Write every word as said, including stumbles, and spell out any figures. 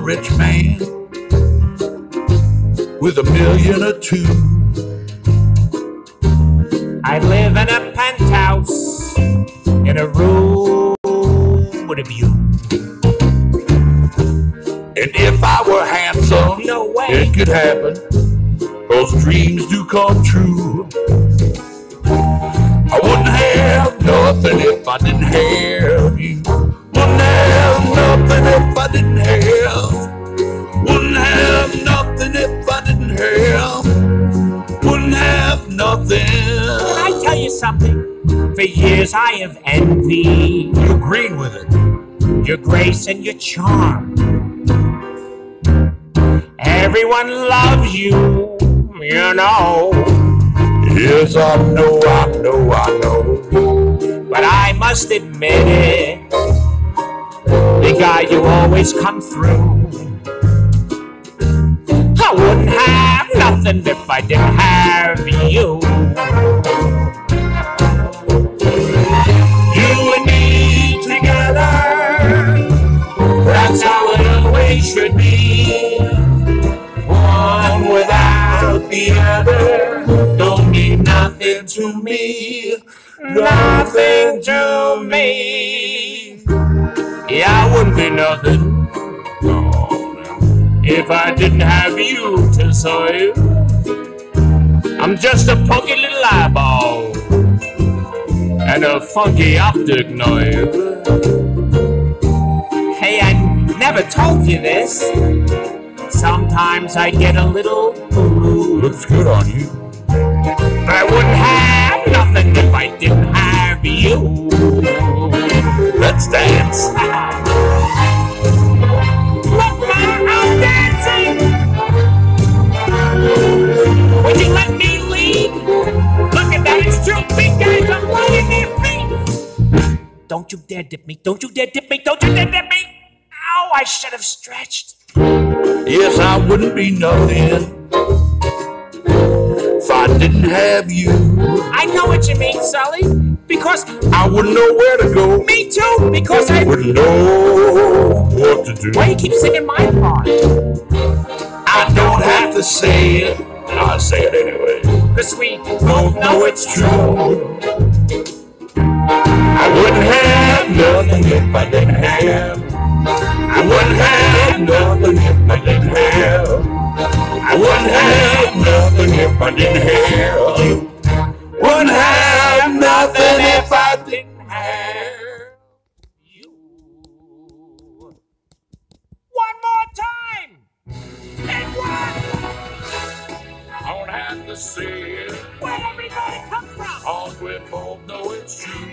rich man with a million or two. I live in a penthouse in a room with a view. And if I were handsome, No way. it could happen. Those dreams do come true. I wouldn't have nothing if I didn't have you. Wouldn't have nothing if I didn't have. Wouldn't have nothing if I didn't have. Wouldn't have nothing. Can I tell you something? For years I have envied You agreed with it. your grace and your charm. Everyone loves you, you know. Yes, I know, I know, I know. But I must admit it, the guy you always come through. I wouldn't have nothing if I didn't have you. You and me together, that's how it always should be. One without the other don't mean nothing to me. Nothing to me. Yeah, I wouldn't be nothing if I didn't have you to serve. I'm just a punky little eyeball and a funky optic nerve. Hey, I never told you this. Sometimes I get a little rude. Looks good on you. But I wouldn't have nothing if I didn't have you. Let's dance. Look, Ma, I'm dancing. Would you let me lead? Look at that, it's two big guys. I'm lying their feet. Don't you dare dip me. Don't you dare dip me. Don't you dare dip me. Ow, I should have stretched. Yes, I wouldn't be nothing if I didn't have you. I know what you mean, Sully. Because I wouldn't know where to go. me too. Because I Wouldn't know what to do. Why you keep singing my part? I don't have to say it. I'll say it anyway. Cause we both know it's true. I wouldn't have nothing if I didn't have. I wouldn't have nothing if I didn't have. I wouldn't have nothing if I didn't have. Wouldn't have nothing if I didn't have You. One more time. And one. I don't have to say it. Where everybody come from? All we both know it's true.